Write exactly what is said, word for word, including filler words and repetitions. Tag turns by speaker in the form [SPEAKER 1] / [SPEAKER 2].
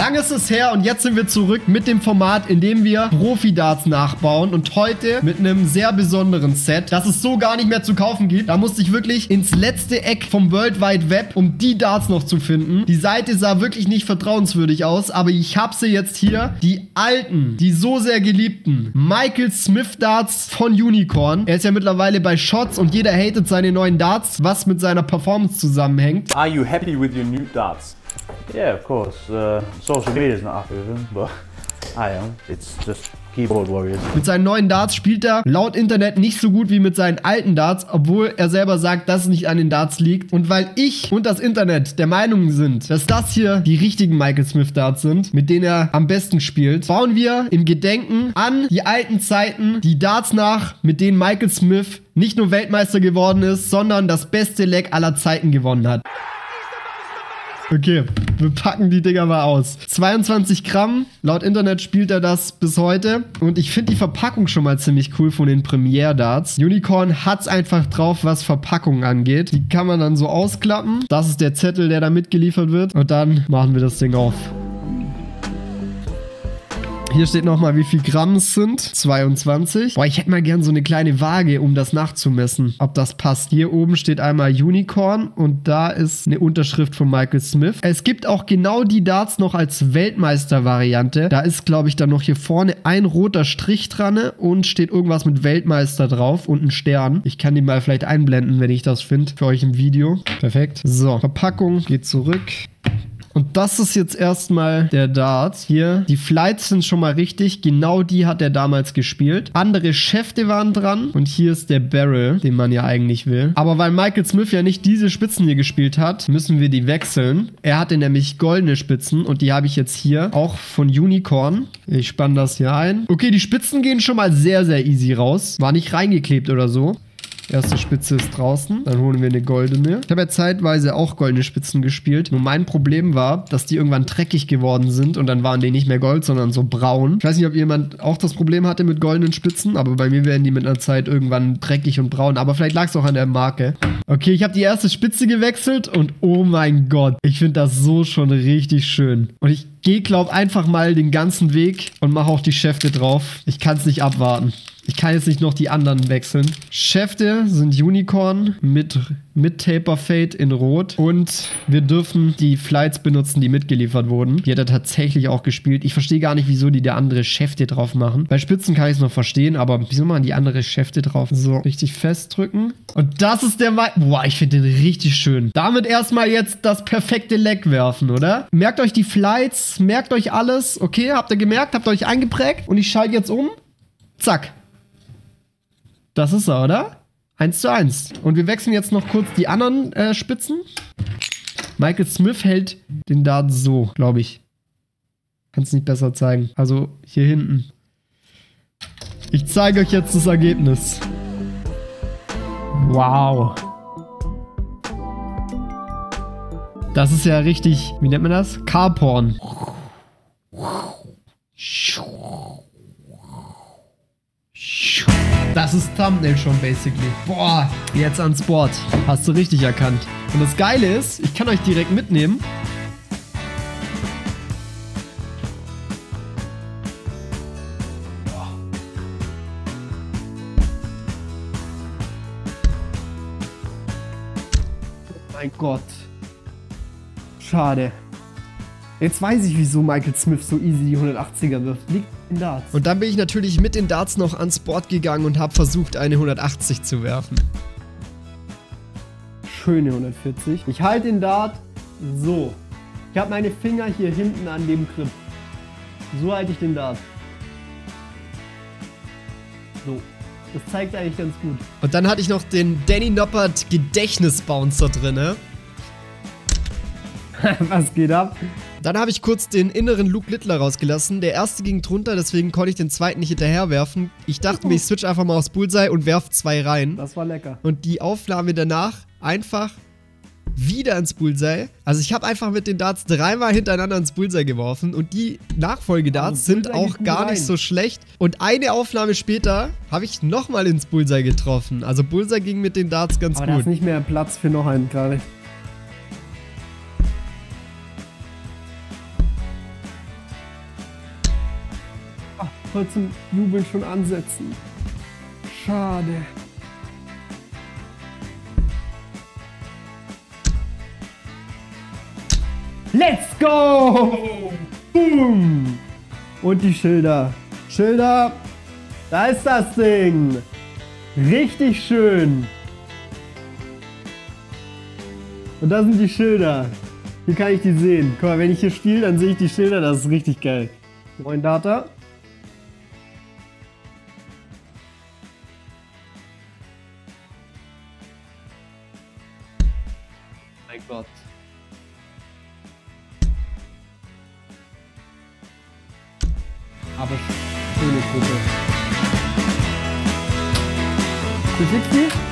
[SPEAKER 1] Lang ist es her und jetzt sind wir zurück mit dem Format, in dem wir Profi-Darts nachbauen und heute mit einem sehr besonderen Set, das es so gar nicht mehr zu kaufen gibt. Da musste ich wirklich ins letzte Eck vom World Wide Web, um die Darts noch zu finden. Die Seite sah wirklich nicht vertrauenswürdig aus, aber ich habe sie jetzt hier. Die alten, die so sehr geliebten Michael Smith Darts von Unicorn. Er ist ja mittlerweile bei Shots und jeder hatet seine neuen Darts, was mit seiner Performance zusammenhängt.
[SPEAKER 2] Are you happy with your new darts? Yeah, of course. Uh, social media is not happy with them, but I am. It's just Keyboard Warriors.
[SPEAKER 1] Mit seinen neuen Darts spielt er laut Internet nicht so gut wie mit seinen alten Darts, obwohl er selber sagt, dass es nicht an den Darts liegt. Und weil ich und das Internet der Meinung sind, dass das hier die richtigen Michael Smith Darts sind, mit denen er am besten spielt, bauen wir im Gedenken an die alten Zeiten die Darts nach, mit denen Michael Smith nicht nur Weltmeister geworden ist, sondern das beste Leg aller Zeiten gewonnen hat. Okay, wir packen die Dinger mal aus. zweiundzwanzig Gramm, laut Internet spielt er das bis heute. Und ich finde die Verpackung schon mal ziemlich cool von den Premiere Darts. Unicorn hat's einfach drauf, was Verpackungen angeht. Die kann man dann so ausklappen. Das ist der Zettel, der da mitgeliefert wird. Und dann machen wir das Ding auf. Hier steht nochmal, wie viel Gramm es sind. zweiundzwanzig. Boah, ich hätte mal gern so eine kleine Waage, um das nachzumessen, ob das passt. Hier oben steht einmal Unicorn und da ist eine Unterschrift von Michael Smith. Es gibt auch genau die Darts noch als Weltmeister-Variante. Da ist, glaube ich, dann noch hier vorne ein roter Strich dran und steht irgendwas mit Weltmeister drauf und ein Stern. Ich kann die mal vielleicht einblenden, wenn ich das finde, für euch im Video. Perfekt. So, Verpackung geht zurück. Und das ist jetzt erstmal der Dart. Hier, die Flights sind schon mal richtig. Genau die hat er damals gespielt. Andere Schäfte waren dran. Und hier ist der Barrel, den man ja eigentlich will. Aber weil Michael Smith ja nicht diese Spitzen hier gespielt hat, müssen wir die wechseln. Er hatte nämlich goldene Spitzen und die habe ich jetzt hier. Auch von Unicorn. Ich spanne das hier ein. Okay, die Spitzen gehen schon mal sehr, sehr easy raus. War nicht reingeklebt oder so. Erste Spitze ist draußen. Dann holen wir eine goldene. Ich habe ja zeitweise auch goldene Spitzen gespielt. Nur mein Problem war, dass die irgendwann dreckig geworden sind und dann waren die nicht mehr gold, sondern so braun. Ich weiß nicht, ob jemand auch das Problem hatte mit goldenen Spitzen, aber bei mir werden die mit einer Zeit irgendwann dreckig und braun. Aber vielleicht lag es auch an der Marke. Okay, ich habe die erste Spitze gewechselt und oh mein Gott, ich finde das so schon richtig schön. Und ich gehe, glaube einfach mal den ganzen Weg und mache auch die Schäfte drauf. Ich kann es nicht abwarten. Ich kann jetzt nicht noch die anderen wechseln. Schäfte sind Unicorn mit, mit Taper Fade in Rot. Und wir dürfen die Flights benutzen, die mitgeliefert wurden. Die hat er tatsächlich auch gespielt. Ich verstehe gar nicht, wieso die da andere Schäfte drauf machen. Bei Spitzen kann ich es noch verstehen, aber wieso machen die andere Schäfte drauf? So, richtig festdrücken. Und das ist der... Ma Boah, ich finde den richtig schön. Damit erstmal jetzt das perfekte Leg werfen, oder? Merkt euch die Flights, merkt euch alles. Okay, habt ihr gemerkt, habt ihr euch eingeprägt? Und ich schalte jetzt um. Zack. Das ist er, oder? eins zu eins. Und wir wechseln jetzt noch kurz die anderen äh, Spitzen. Michael Smith hält den Dart so, glaube ich. Kann es nicht besser zeigen. Also hier hinten. Ich zeige euch jetzt das Ergebnis. Wow. Das ist ja richtig, wie nennt man das? Carporn. Das ist Thumbnail schon, basically. Boah, jetzt ans Board. Hast du richtig erkannt. Und das Geile ist, ich kann euch direkt mitnehmen. Boah. Oh mein Gott. Schade. Jetzt weiß ich, wieso Michael Smith so easy die hundertachtziger wirft. Liegt in Darts. Und dann bin ich natürlich mit den Darts noch ans Board gegangen und habe versucht, eine hundertachtzig zu werfen. Schöne hundertvierzig. Ich halte den Dart so. Ich habe meine Finger hier hinten an dem Grip. So halte ich den Dart. So. Das zeigt eigentlich ganz gut. Und dann hatte ich noch den Danny Noppert Gedächtnisbouncer drin, ne? Was geht ab? Dann habe ich kurz den inneren Luke Littler rausgelassen. Der erste ging drunter, deswegen konnte ich den zweiten nicht hinterherwerfen. Ich dachte mir, ich switch einfach mal aufs Bullseye und werfe zwei rein. Das war lecker. Und die Aufnahme danach einfach wieder ins Bullseye. Also ich habe einfach mit den Darts dreimal hintereinander ins Bullseye geworfen. Und die Nachfolgedarts also sind auch gar rein. Nicht so schlecht. Und eine Aufnahme später habe ich nochmal ins Bullseye getroffen. Also Bullseye ging mit den Darts ganz Aber gut. Aber da ist nicht mehr Platz für noch einen gerade. heute zum Jubeln schon ansetzen. Schade. Let's go! Boom! Und die Schilder. Schilder. Da ist das Ding. Richtig schön. Und da sind die Schilder. Hier kann ich die sehen. Guck mal, wenn ich hier spiele, dann sehe ich die Schilder. Das ist richtig geil. Moin Data. Mein Gott. Aber schöne Gruppe. Für sechzig?